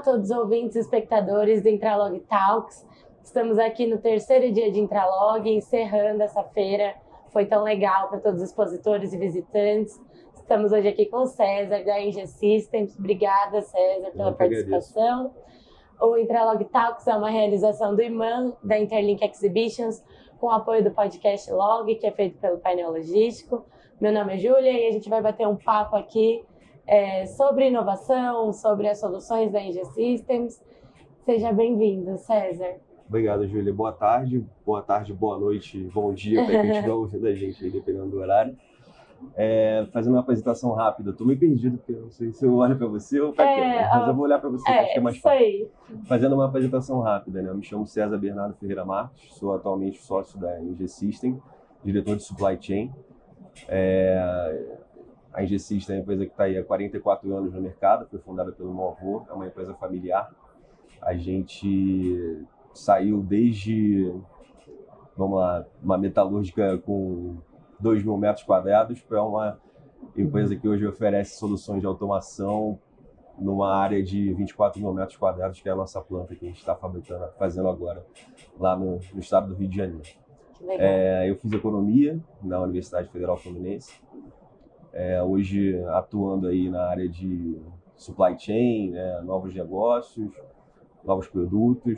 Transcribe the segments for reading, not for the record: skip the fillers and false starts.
todos os ouvintes e espectadores do Intralog Talks. Estamos aqui no terceiro dia de Intralog, encerrando essa feira. Foi tão legal para todos os expositores e visitantes. Estamos hoje aqui com o César, da Engie Systems. Obrigada, César, pela participação. O Intralog Talks é uma realização do IMAN, da Interlink Exhibitions, com apoio do podcast Log, que é feito pelo painel logístico. Meu nome é Júlia e a gente vai bater um papo aqui sobre inovação, sobre as soluções da Engie Systems. Seja bem-vindo, César. Obrigado, Júlia. Boa tarde, boa noite, bom dia para quem estiver ouvindo a gente aí, dependendo do horário. Fazendo uma apresentação rápida, estou meio perdido, porque eu não sei se eu olho para você ou para quem, mas eu vou olhar para você, que acho que é mais fácil. Aí. Fazendo uma apresentação rápida, né? Eu me chamo César Bernardo Ferreira Marques, sou atualmente sócio da Engie Systems, diretor de Supply Chain. A Engie Systems é uma empresa que está aí há 44 anos no mercado, foi fundada pelo meu avô, é uma empresa familiar. A gente saiu desde, uma metalúrgica com 2.000 metros quadrados para uma empresa que hoje oferece soluções de automação numa área de 24.000 metros quadrados, que é a nossa planta que a gente está fazendo agora, lá no estado do Rio de Janeiro. Eu fiz economia na Universidade Federal Fluminense, hoje atuando aí na área de supply chain, novos negócios, novos produtos,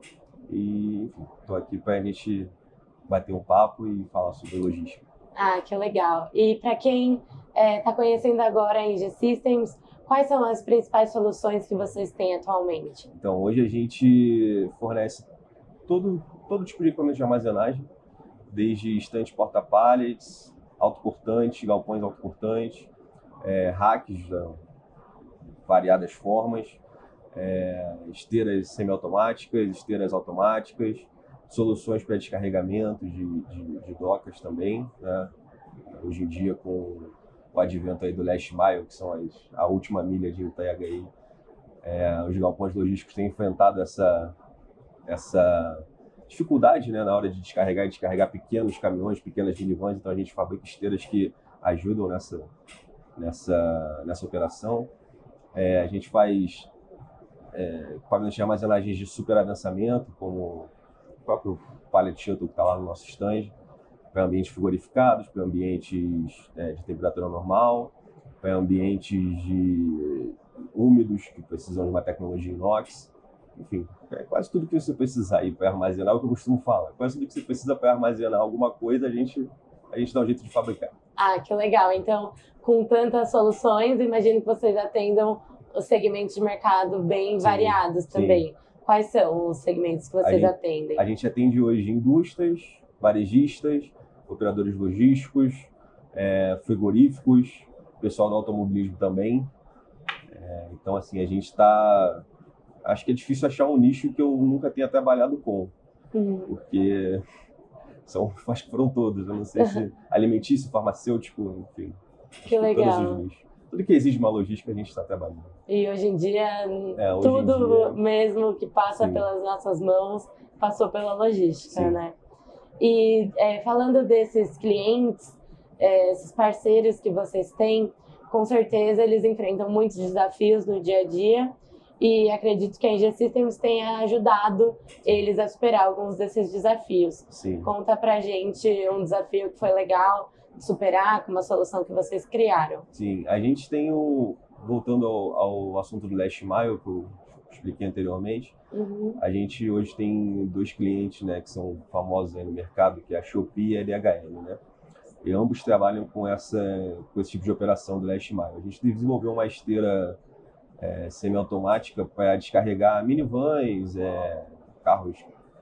e estou aqui para a gente bater um papo e falar sobre logística. Ah, que legal. E para quem está conhecendo agora a Engie Systems, quais são as principais soluções que vocês têm atualmente? Então, hoje a gente fornece todo tipo de equipamento de armazenagem, desde estante porta-pallets, autoportantes, galpões autoportantes, racks de variadas formas, esteiras semiautomáticas, esteiras automáticas, soluções para descarregamento de docas também, né? Hoje em dia, com o advento aí do last mile, que são a última milha de entrega aí, os galpões logísticos têm enfrentado essa dificuldade, né, na hora de descarregar pequenos caminhões, pequenas minivans. Então a gente fabrica esteiras que ajudam nessa operação. A gente faz equipamentos de armazenagem de superadensamento, como o próprio pallet shuttle que está lá no nosso stand, para ambientes frigorificados, para ambientes de temperatura normal, para ambientes úmidos que precisam de uma tecnologia inox. Enfim, quase tudo que você precisar aí para armazenar, é o que eu costumo falar. Quase tudo que você precisa para armazenar alguma coisa, a gente dá um jeito de fabricar. Ah, que legal. Então, com tantas soluções, imagino que vocês atendam os segmentos de mercado bem variados também. Sim. Quais são os segmentos que vocês atendem? A gente atende hoje indústrias, varejistas, operadores logísticos, frigoríficos, pessoal do automobilismo também. Então, assim, a gente está... Acho que é difícil achar um nicho que eu nunca tenha trabalhado com, porque acho que foram todos, eu não sei se alimentício, farmacêutico, enfim. Que legal. Todos os nichos. Tudo que exige uma logística a gente está trabalhando. E hoje em dia, tudo mesmo que passa pelas nossas mãos passou pela logística, né? E falando desses clientes, esses parceiros que vocês têm, com certeza eles enfrentam muitos desafios no dia a dia e acredito que a Engie Systems tenha ajudado eles a superar alguns desses desafios. Sim. Conta pra gente um desafio que foi legal de superar com uma solução que vocês criaram. Sim, a gente tem voltando ao assunto do last mile, que eu expliquei anteriormente, a gente hoje tem 2 clientes, né, que são famosos aí no mercado, que é a Shopee e a LHL, né? E ambos trabalham com esse tipo de operação do last mile. A gente desenvolveu uma esteira semiautomática para descarregar minivans, carros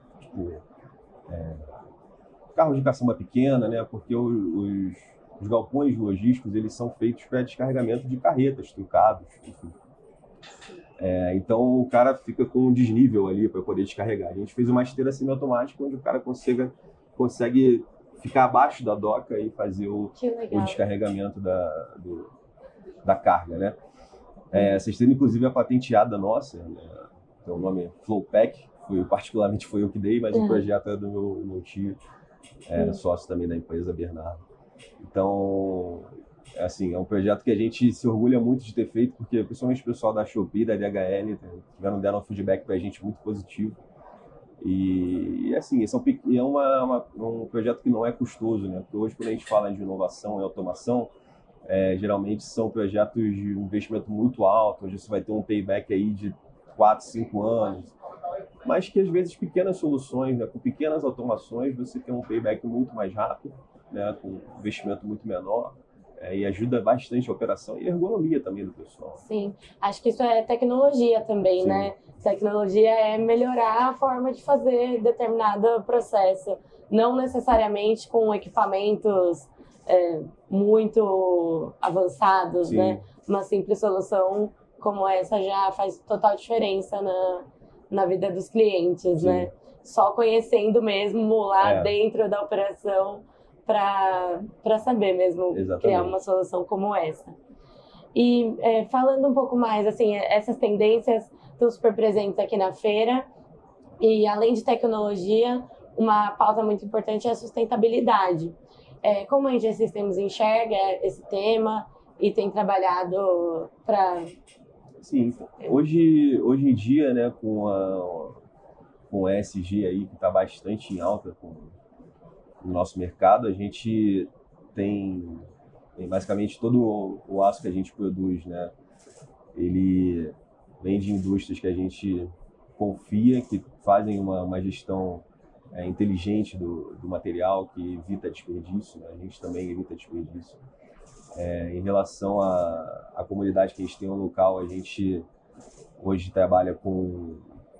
de caçamba pequena, né? Porque os galpões logísticos eles são feitos para descarregamento de carretas, trucados, enfim. Então o cara fica com um desnível ali para poder descarregar. A gente fez uma esteira semiautomática onde o cara consegue ficar abaixo da doca e fazer o descarregamento da carga, né? Essa esteira, inclusive, é patenteada nossa, né? Então, o nome é Flowpack, particularmente foi eu que dei, mas o projeto é do meu tio, sócio também da empresa, Bernardo. Então, assim, é um projeto que a gente se orgulha muito de ter feito, porque principalmente o pessoal da Shopee, da DHL, deram um feedback para a gente muito positivo. E assim, é um projeto que não é custoso, né? Porque hoje, quando a gente fala de inovação e automação, geralmente são projetos de investimento muito alto, onde você vai ter um payback aí de 4, 5 anos, mas que às vezes pequenas soluções, né, com pequenas automações, você tem um payback muito mais rápido, né, com investimento muito menor, e ajuda bastante a operação e a ergonomia também do pessoal. Sim, acho que isso é tecnologia também, Sim. né? Tecnologia é melhorar a forma de fazer determinado processo, não necessariamente com equipamentos muito avançados, Sim. né? Uma simples solução como essa já faz total diferença na vida dos clientes, Sim. né? Só conhecendo mesmo lá dentro da operação para saber mesmo criar uma solução como essa. E falando um pouco mais, assim, essas tendências estão super presentes aqui na feira e além de tecnologia, uma pauta muito importante é a sustentabilidade. Como a Engie Systems enxerga esse tema e tem trabalhado para... Sim, hoje em dia, né, com o ESG aí, que está bastante em alta no nosso mercado, a gente tem basicamente todo o aço que a gente produz, né, ele vem de indústrias que a gente confia, que fazem uma gestão inteligente do material, que evita desperdício, né? A gente também evita desperdício. Em relação à comunidade que a gente tem no local, a gente hoje trabalha com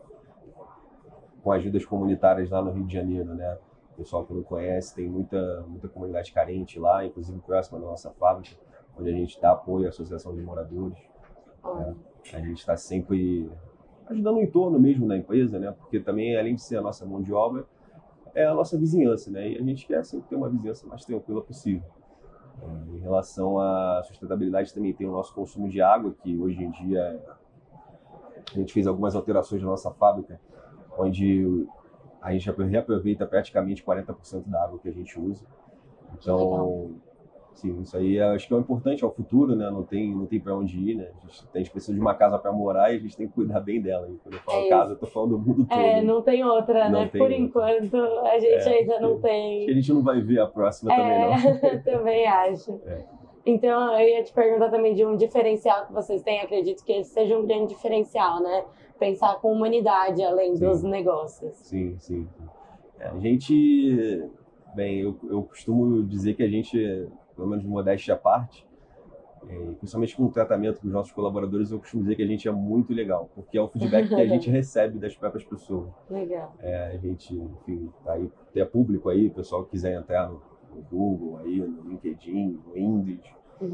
ajudas comunitárias lá no Rio de Janeiro, né? O pessoal que não conhece, tem muita comunidade carente lá, inclusive próxima da nossa fábrica, onde a gente dá apoio à associação de moradores. A gente está sempre ajudando o entorno mesmo da empresa, né? Porque também, além de ser a nossa mão de obra, é a nossa vizinhança, né? E a gente quer sempre ter uma vizinhança mais tranquila possível. Em relação à sustentabilidade, também tem o nosso consumo de água, que hoje em dia a gente fez algumas alterações na nossa fábrica, onde a gente reaproveita praticamente 40% da água que a gente usa. Então, sim, isso aí acho que é importante ao futuro, né? Não tem para onde ir, né? A gente precisa de uma casa para morar e a gente tem que cuidar bem dela. E quando eu falo casa, eu tô falando do mundo todo. Não tem outra, né? Por enquanto, a gente ainda não tem. Acho que a gente não vai ver a próxima também, não. Também acho. Então, eu ia te perguntar também de um diferencial que vocês têm. Acredito que esse seja um grande diferencial, né? Pensar com humanidade além dos negócios. Sim. A gente... Bem, eu costumo dizer que a gente, pelo menos modéstia à parte, principalmente com o tratamento dos nossos colaboradores, eu costumo dizer que a gente é muito legal, porque é o feedback que a gente recebe das próprias pessoas. Legal. A gente, enfim, tá aí, tem público aí, o pessoal que quiser entrar no Google, aí, no LinkedIn, no Indeed.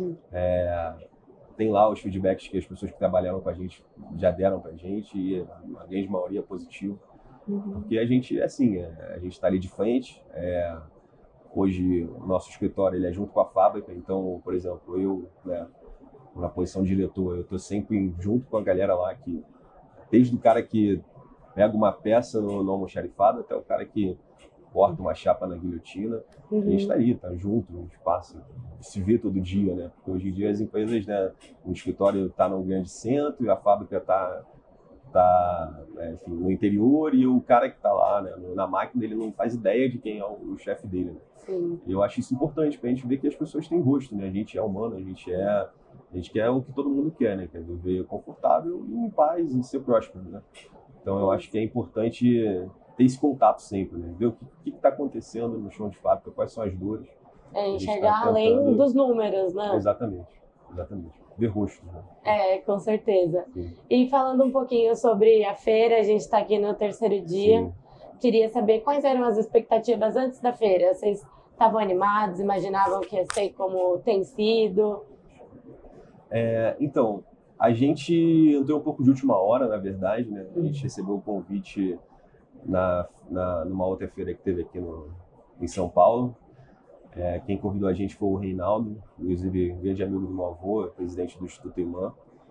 Tem lá os feedbacks que as pessoas que trabalharam com a gente já deram pra gente, e a grande maioria é positivo. Porque a gente, assim, a gente está ali de frente. Hoje, o nosso escritório ele é junto com a fábrica, então, por exemplo, eu, né, na posição de diretor, eu estou sempre junto com a galera lá, que desde o cara que pega uma peça no almoxarifado até o cara que corta uma chapa na guilhotina. A gente está ali, está junto, a gente passa, se vê todo dia, né? Porque hoje em dia as empresas, né, o escritório está num grande centro e a fábrica está enfim, no interior, e o cara que está lá, né, na máquina, ele não faz ideia de quem é o chefe dele, né? Sim. E eu acho isso importante para a gente ver que as pessoas têm rosto, né? A gente é humano, a gente quer o que todo mundo quer, né? Quer viver confortável e em paz e ser próspero, né? Então eu acho que é importante ter esse contato sempre, né? Ver o que está acontecendo no chão de fábrica, quais são as dores. Enxergar além dos números, né? Exatamente. Ver rosto, né? Com certeza. Sim. E falando um pouquinho sobre a feira, a gente está aqui no terceiro dia. Sim. Queria saber quais eram as expectativas antes da feira. Vocês estavam animados, imaginavam que ia ser como tem sido? Então, a gente entrou um pouco de última hora, na verdade, né? A gente recebeu o convite numa outra feira que teve aqui em São Paulo. Quem convidou a gente foi o Reinaldo, inclusive grande amigo do meu avô, presidente do Instituto Imã.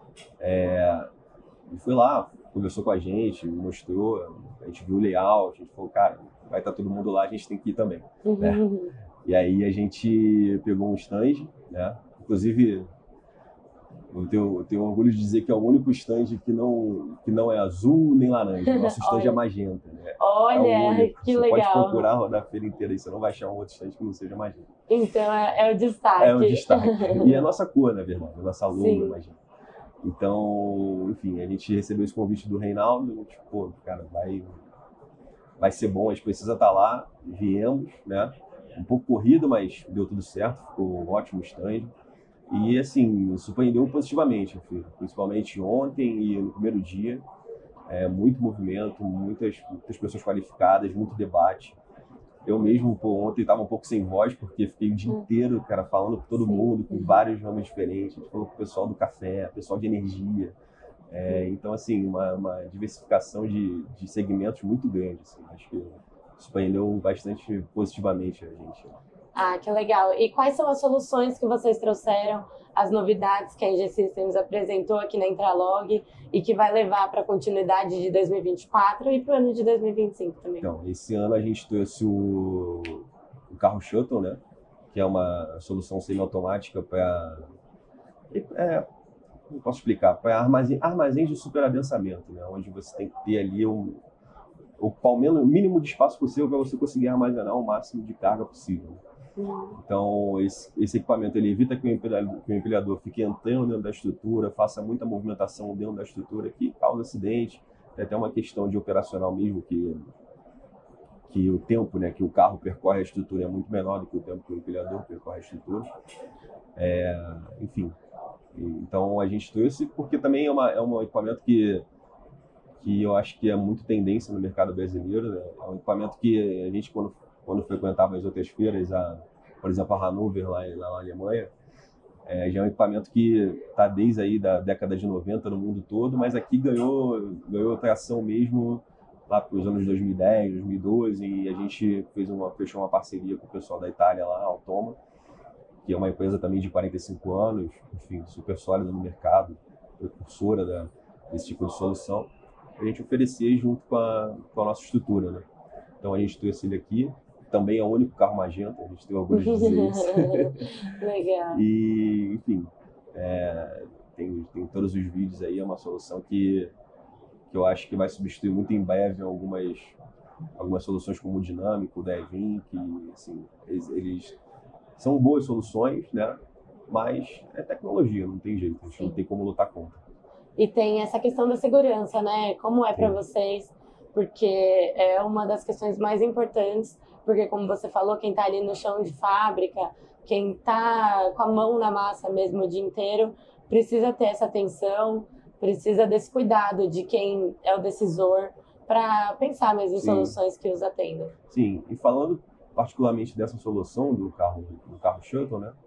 Ele foi lá, conversou com a gente, mostrou, a gente viu o layout, a gente falou, cara, vai estar todo mundo lá, a gente tem que ir também. Né? E aí a gente pegou um stand, né? Inclusive, eu tenho orgulho de dizer que é o único stand que não é azul nem laranja. O nosso stand é magenta, né? Olha, que você legal. Pode procurar rodar a feira inteira e você não vai achar um outro stand que não seja magenta. Então é o destaque. É o destaque. E é a nossa cor, na verdade, a nossa logo é magenta. Então, enfim, a gente recebeu esse convite do Reinaldo, tipo, pô, cara, vai ser bom, a gente precisa estar lá, viemos, né? Um pouco corrido, mas deu tudo certo, ficou um ótimo stand. E, assim, surpreendeu positivamente, principalmente ontem e no primeiro dia. Muito movimento, muitas pessoas qualificadas, muito debate. Eu mesmo, ontem estava um pouco sem voz, porque fiquei o dia inteiro, cara, falando com todo mundo, com vários nomes diferentes. A gente falou com o pessoal do café, pessoal de energia. Então, assim, uma diversificação de segmentos muito grande. Assim. Acho que surpreendeu bastante positivamente a gente. Ah, que legal. E quais são as soluções que vocês trouxeram, as novidades que a EG Systems apresentou aqui na Intralog e que vai levar para a continuidade de 2024 e para o ano de 2025 também? Então, esse ano a gente trouxe o carro Shuttle, né? Que é uma solução semiautomática para... Não posso explicar, para armazéns de superadensamento, né? Onde você tem que ter ali ocupar o mínimo de espaço possível para você conseguir armazenar o máximo de carga possível. Então, esse equipamento ele evita que o empilhador fique entrando dentro da estrutura, faça muita movimentação dentro da estrutura, que causa acidente. Tem até uma questão de operacional mesmo, que o tempo, né, que o carro percorre a estrutura é muito menor do que o tempo que o empilhador percorre a estrutura. Enfim, então a gente trouxe porque também é um equipamento que eu acho que é muito tendência no mercado brasileiro. Né? É um equipamento que a gente, quando frequentava as outras feiras, por exemplo, a Hannover, lá na Alemanha, já é um equipamento que está desde aí da década de 90 no mundo todo, mas aqui ganhou tração mesmo lá para os anos 2010, 2012, e a gente fechou uma parceria com o pessoal da Itália lá, a Altoma, que é uma empresa também de 45 anos, enfim, super sólida no mercado, precursora desse tipo de solução, a gente oferecer junto com a nossa estrutura, né? Então a gente trouxe ele aqui, também é o único carro magenta, a gente tem orgulho de dizer isso. Legal. E, enfim, tem todos os vídeos aí, é uma solução que eu acho que vai substituir muito em breve algumas soluções como o Dinâmico, o Devin, que assim, eles são boas soluções, né? Mas é tecnologia, não tem jeito, a gente não tem como lutar contra. E tem essa questão da segurança, né? Como é para vocês? Porque é uma das questões mais importantes, porque como você falou, quem está ali no chão de fábrica, quem está com a mão na massa mesmo o dia inteiro, precisa ter essa atenção, precisa desse cuidado de quem é o decisor para pensar mesmo em soluções que os atendam. Sim, e falando particularmente dessa solução do carro Shuttle, né?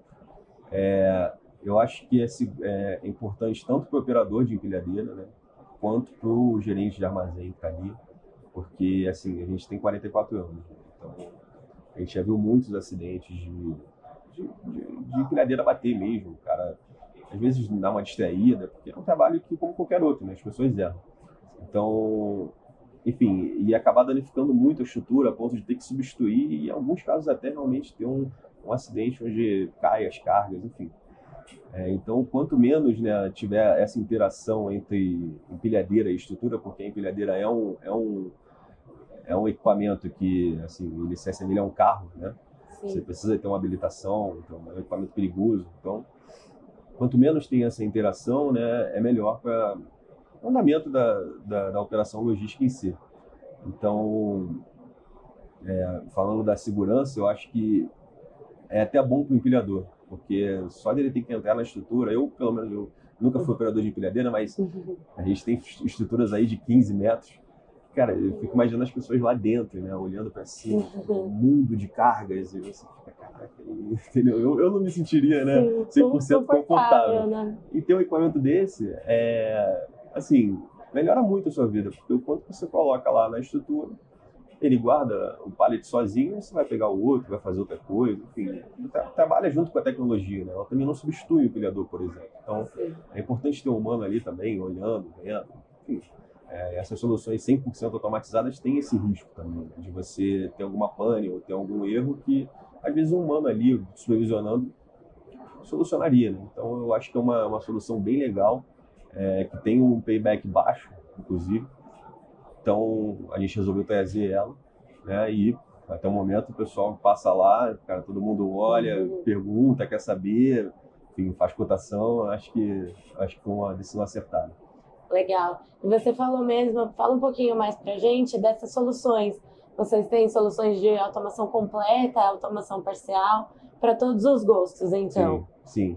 Eu acho que é importante tanto para o operador de empilhadeira, né, quanto para o gerente de armazém que está ali, porque assim, a gente tem 44 anos, né? Então a gente já viu muitos acidentes de empilhadeira bater mesmo, o cara às vezes dá uma distraída, porque é um trabalho que como qualquer outro, né, as pessoas erram. Então, enfim, e acabar danificando muito a estrutura a ponto de ter que substituir e em alguns casos até realmente ter um acidente onde cai as cargas, enfim. Então, quanto menos, né, tiver essa interação entre empilhadeira e estrutura, porque a empilhadeira é um equipamento que, assim, ele se assemelha a um carro, né? Sim. Você precisa ter uma habilitação, então é um equipamento perigoso. Então, quanto menos tem essa interação, né, é melhor para o andamento da operação logística em si. Então, falando da segurança, eu acho que é até bom para o empilhador, porque só dele ter que entrar na estrutura, pelo menos, eu nunca fui operador de empilhadeira, mas a gente tem estruturas aí de 15 metros. Cara, eu fico imaginando as pessoas lá dentro, né, olhando para cima, um mundo de cargas, e você fica, caraca, entendeu? Eu não me sentiria, né, 100% confortável. Né? E ter um equipamento desse, assim, melhora muito a sua vida, porque o quanto você coloca lá na estrutura, ele guarda o pallet sozinho, você vai pegar o outro, vai fazer outra coisa, enfim, trabalha junto com a tecnologia, né? Ela também não substitui o empilhador, por exemplo. Então, é importante ter um humano ali também, olhando, vendo, enfim. Essas soluções 100% automatizadas têm esse risco também, né? De você ter alguma pane ou ter algum erro que, às vezes, um humano ali supervisionando solucionaria, né? Então eu acho que é uma solução bem legal, que tem um payback baixo, inclusive. Então a gente resolveu trazer ela, né? E até o momento o pessoal passa lá, cara, todo mundo olha, pergunta, quer saber, enfim, faz cotação. Acho que foi uma decisão acertada. Legal. E você falou mesmo, fala um pouquinho mais pra gente dessas soluções. Vocês têm soluções de automação completa, automação parcial, para todos os gostos, então? Sim.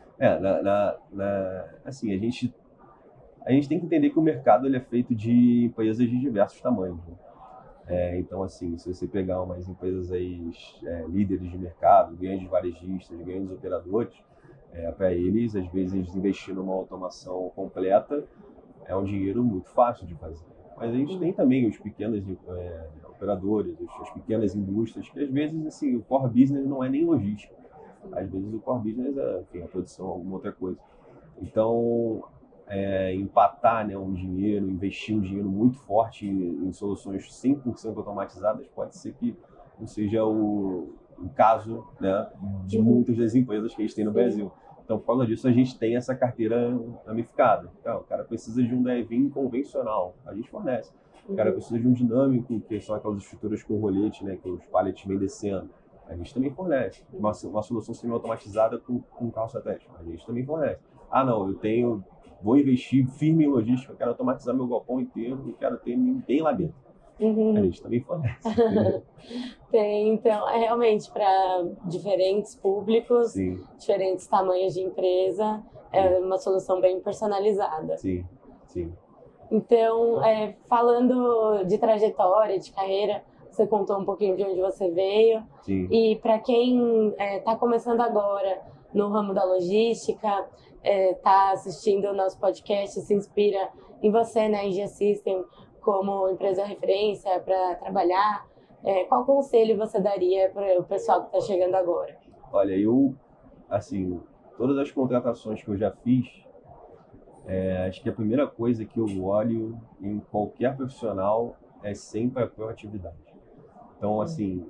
Assim, a gente tem que entender que o mercado ele é feito de empresas de diversos tamanhos, né? Então, assim, se você pegar umas empresas aí, líderes de mercado, grandes varejistas, grandes operadores, para eles, às vezes, investir numa automação completa é um dinheiro muito fácil de fazer. Mas a gente tem também os pequenos operadores, as pequenas indústrias, que às vezes assim, o core business não é nem logística. Às vezes o core business é a produção, alguma outra coisa. Então, empatar, né, um dinheiro, investir um dinheiro muito forte em soluções 100% automatizadas, pode ser que não seja o caso, né, de muitas das empresas que a gente tem no Brasil. Então, por causa disso, a gente tem essa carteira ramificada. Então, o cara precisa de um drive-in convencional, a gente fornece. O cara precisa de um dinâmico, que são aquelas estruturas com rolete, né, que os pallets vêm descendo. A gente também fornece. Uma solução semi-automatizada com carro satélite. A gente também fornece. Ah, não, vou investir firme em logística, quero automatizar meu galpão inteiro e quero ter bem lá dentro. A gente também fornece. Tem, então, realmente para diferentes públicos, Sim. diferentes tamanhos de empresa, é uma solução bem personalizada. Sim. Então, falando de trajetória, de carreira, você contou um pouquinho de onde você veio. Sim. E para quem está começando agora no ramo da logística, está assistindo o nosso podcast, se inspira em você, na IG System, como empresa referência para trabalhar, qual conselho você daria para o pessoal que está chegando agora? Olha, assim, todas as contratações que eu já fiz, acho que a primeira coisa que eu olho em qualquer profissional é sempre a proatividade. Então, assim,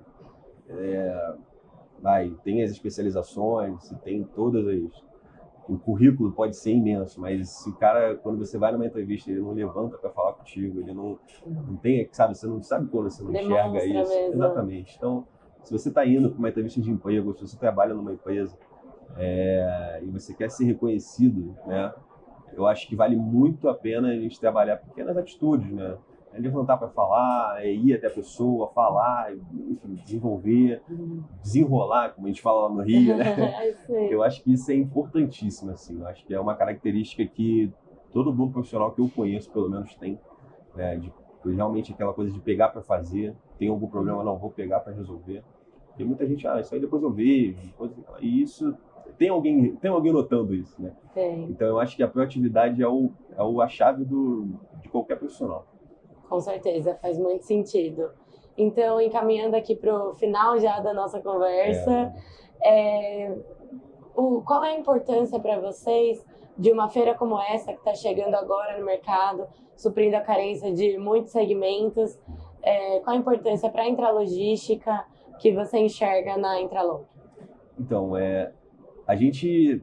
tem as especializações, tem todas as... O currículo pode ser imenso, mas se o cara, quando você vai numa entrevista, ele não levanta para falar contigo, ele não tem, sabe, você não sabe quando você não enxerga isso. Mesmo. Exatamente. Então, se você está indo para uma entrevista de emprego, se você trabalha numa empresa e você quer ser reconhecido, né, eu acho que vale muito a pena a gente trabalhar pequenas atitudes, né? Levantar para falar, ir até a pessoa, falar, enfim, desenvolver, desenrolar, como a gente fala lá no Rio, né? Eu acho que isso é importantíssimo, assim. Eu acho que é uma característica que todo bom profissional que eu conheço, pelo menos, tem, né? De realmente aquela coisa de pegar para fazer, tem algum problema, não, vou pegar para resolver. Tem muita gente, isso aí depois eu vejo, e isso... Tem alguém notando isso, né? Tem. Então eu acho que a proatividade é a chave de qualquer profissional. Com certeza, faz muito sentido. Então, encaminhando aqui para o final já da nossa conversa, qual é a importância para vocês de uma feira como essa que está chegando agora no mercado, suprindo a carência de muitos segmentos? Qual a importância para a intralogística que você enxerga na Intralog? Então, a gente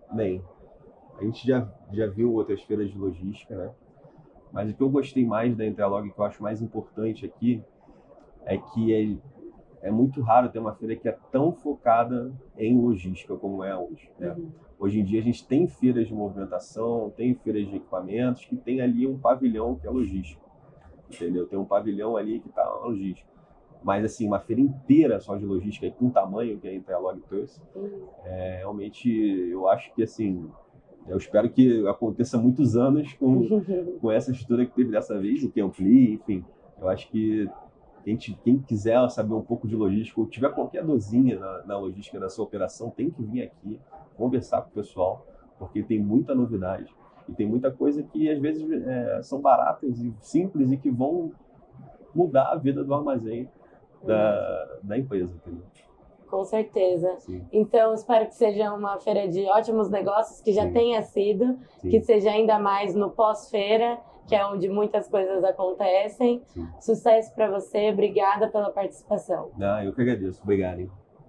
já viu outras feiras de logística, né? Mas o que eu gostei mais da Intralog, que eu acho mais importante aqui, é que é muito raro ter uma feira que é tão focada em logística como é hoje, né? Hoje em dia a gente tem feiras de movimentação, tem feiras de equipamentos que tem ali um pavilhão que é logística, entendeu? Tem um pavilhão ali que está logística. Mas assim, uma feira inteira só de logística com o tamanho que a Intralog trouxe, realmente eu acho que assim... Eu espero que aconteça muitos anos com essa estrutura que teve dessa vez e que amplie, enfim. Eu acho que quem quiser saber um pouco de logística ou tiver qualquer dorzinha na logística da sua operação, tem que vir aqui conversar com o pessoal, porque tem muita novidade e tem muita coisa que às vezes são baratas e simples e que vão mudar a vida do armazém da empresa, entendeu? Com certeza. Sim. Então, espero que seja uma feira de ótimos negócios, que já tenha sido, que seja ainda mais no pós-feira, que é onde muitas coisas acontecem. Sucesso para você, obrigada pela participação. Eu que agradeço, obrigado. Hein?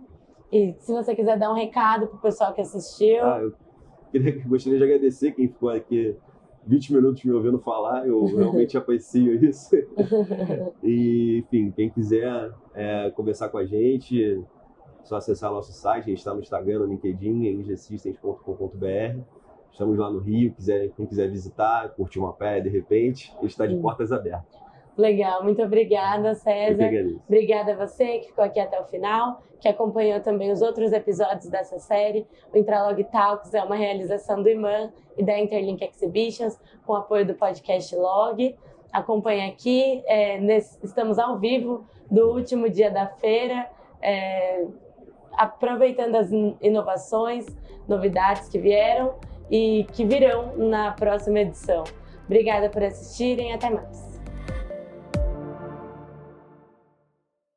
E se você quiser dar um recado pro pessoal que assistiu. Eu gostaria de agradecer quem ficou aqui 20 minutos me ouvindo falar, eu realmente aprecio isso. E, enfim, quem quiser conversar com a gente, é só acessar nosso site, a gente está no Instagram, no LinkedIn, ngsystems.com.br. Estamos lá no Rio, quem quiser visitar, curtir uma praia de repente, a gente está de portas abertas. Legal, muito obrigada, César. Obrigada a você que ficou aqui até o final, que acompanhou também os outros episódios dessa série. O Intralog Talks é uma realização do IMAN e da Interlink Exhibitions, com apoio do podcast Log. Acompanhe aqui, estamos ao vivo do último dia da feira, aproveitando as inovações, novidades que vieram e que virão na próxima edição. Obrigada por assistirem, até mais.